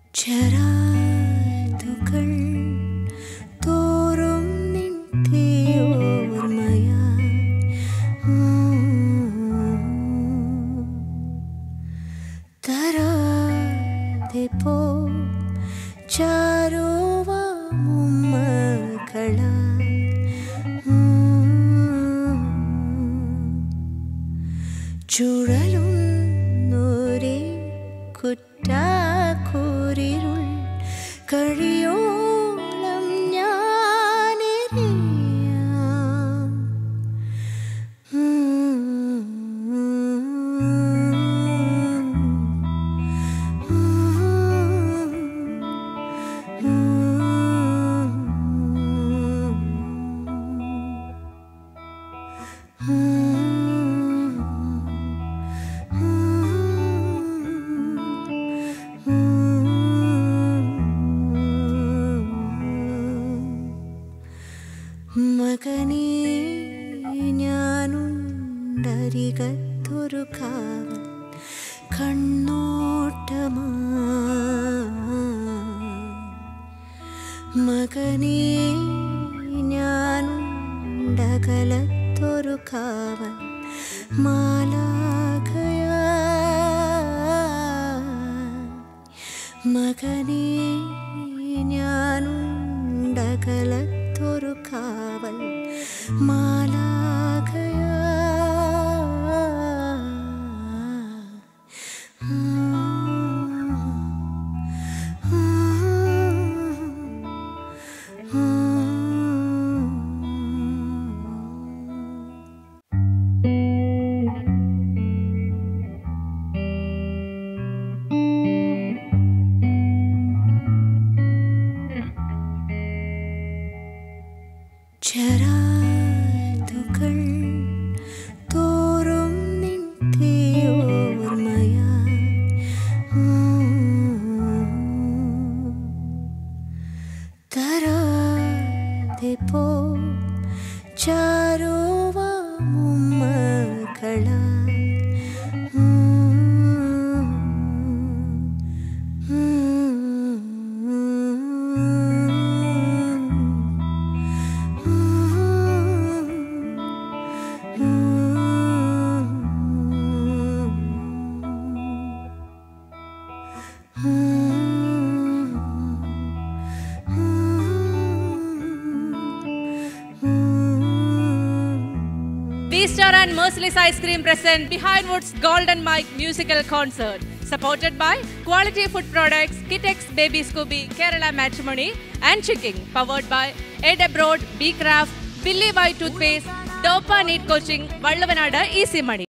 Cherathukal thorum nintiyormaya tarade po charova mummakala ചുഴലുന്നൊരേ കുറ്റാക്കൂരിരുൾ കഴിയോളം ഞാനെറിയാം മകനേ ഞാനുണ്ടരികത്തൊരു കാവൽ കണ്ണോട്ടമാ മകനേ ഞാനുണ്ടകലത്തൊരു കാവൽ മാലാഖയാ മകനേ ഞാനുണ്ടകലത്തൊരു കാവൽ മാലാഖയാ Cherathukal thorum nintiyormaya tarade po charova mummakala V-Star and Merciless Ice Cream present Behindwoods Golden Mic Musical Concert. Supported by Quality Food Products, Kitex Baby Scooby, Kerala Matrimony and Chicking. Powered by Ed Abroad, B-Craft, Billy White Toothpaste, Dopa Neat Coaching, Vallavanada Easy Money.